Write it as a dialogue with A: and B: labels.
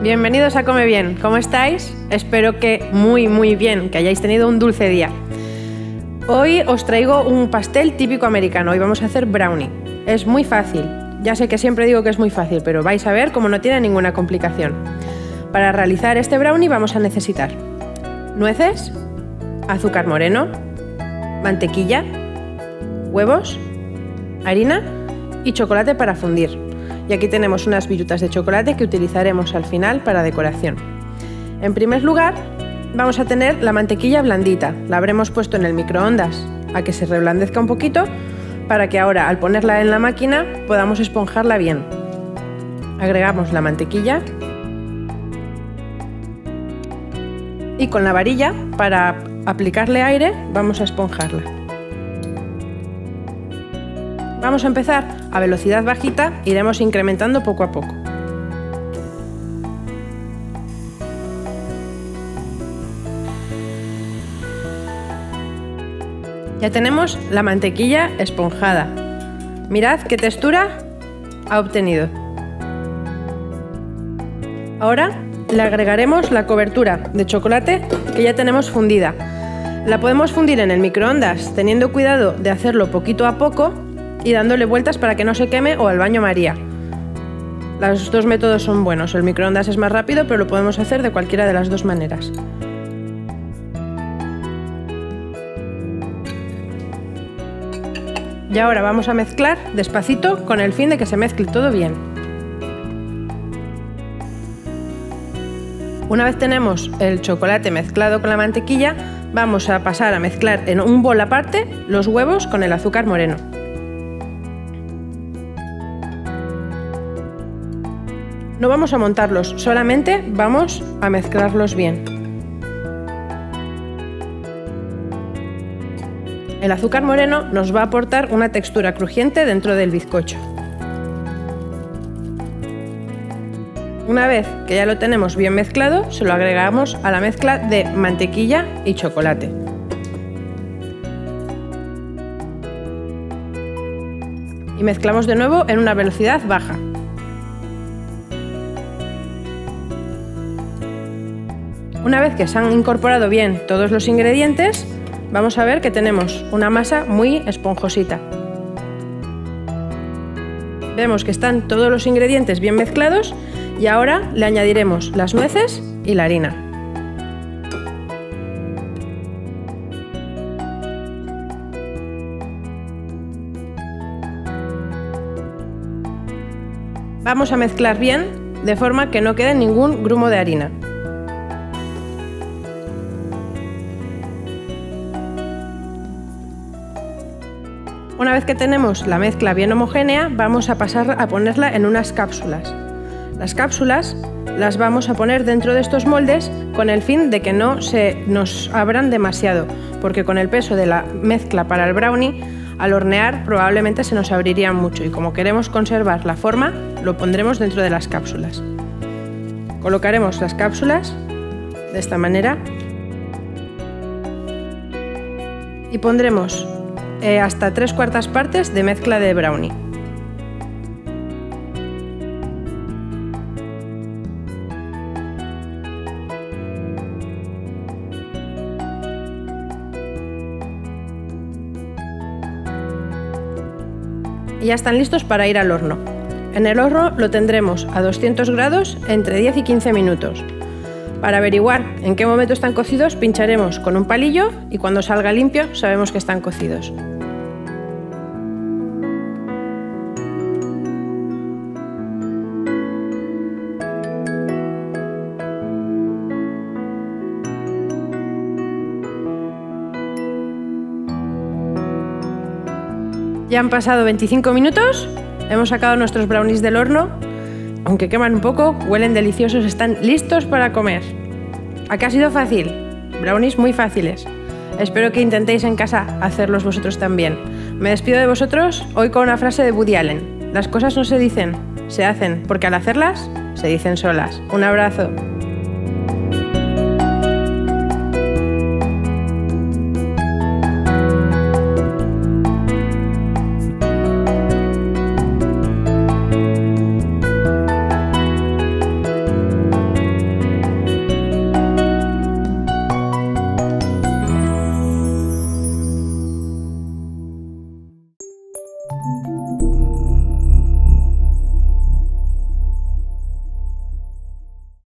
A: Bienvenidos a Come Bien, ¿cómo estáis? Espero que muy bien, que hayáis tenido un dulce día. Hoy os traigo un pastel típico americano, hoy vamos a hacer brownie. Es muy fácil, ya sé que siempre digo que es muy fácil, pero vais a ver cómo no tiene ninguna complicación. Para realizar este brownie vamos a necesitar nueces, azúcar moreno, mantequilla, huevos, harina y chocolate para fundir. Y aquí tenemos unas virutas de chocolate que utilizaremos al final para decoración. En primer lugar, vamos a tener la mantequilla blandita. La habremos puesto en el microondas a que se reblandezca un poquito para que ahora, al ponerla en la máquina, podamos esponjarla bien. Agregamos la mantequilla y con la varilla, para aplicarle aire, vamos a esponjarla. Vamos a empezar a velocidad bajita, iremos incrementando poco a poco. Ya tenemos la mantequilla esponjada. Mirad qué textura ha obtenido. Ahora le agregaremos la cobertura de chocolate que ya tenemos fundida. La podemos fundir en el microondas, teniendo cuidado de hacerlo poquito a poco y dándole vueltas para que no se queme o al baño María. Los dos métodos son buenos, el microondas es más rápido, pero lo podemos hacer de cualquiera de las dos maneras. Y ahora vamos a mezclar despacito con el fin de que se mezcle todo bien. Una vez tenemos el chocolate mezclado con la mantequilla, vamos a pasar a mezclar en un bol aparte los huevos con el azúcar moreno. No vamos a montarlos, solamente vamos a mezclarlos bien. El azúcar moreno nos va a aportar una textura crujiente dentro del bizcocho. Una vez que ya lo tenemos bien mezclado, se lo agregamos a la mezcla de mantequilla y chocolate. Y mezclamos de nuevo en una velocidad baja. Una vez que se han incorporado bien todos los ingredientes, vamos a ver que tenemos una masa muy esponjosita. Vemos que están todos los ingredientes bien mezclados y ahora le añadiremos las nueces y la harina. Vamos a mezclar bien de forma que no quede ningún grumo de harina. Una vez que tenemos la mezcla bien homogénea, vamos a pasar a ponerla en unas cápsulas. Las cápsulas las vamos a poner dentro de estos moldes con el fin de que no se nos abran demasiado, porque con el peso de la mezcla para el brownie, al hornear probablemente se nos abrirían mucho y como queremos conservar la forma, lo pondremos dentro de las cápsulas. Colocaremos las cápsulas de esta manera y pondremos hasta 3/4 partes de mezcla de brownie. Y ya están listos para ir al horno. En el horno lo tendremos a 200 grados entre 10 y 15 minutos. Para averiguar en qué momento están cocidos, pincharemos con un palillo y cuando salga limpio sabemos que están cocidos. Ya han pasado 25 minutos, hemos sacado nuestros brownies del horno. Aunque queman un poco, huelen deliciosos, están listos para comer. ¿A qué ha sido fácil? Brownies muy fáciles. Espero que intentéis en casa hacerlos vosotros también. Me despido de vosotros hoy con una frase de Woody Allen. Las cosas no se dicen, se hacen, porque al hacerlas, se dicen solas. Un abrazo.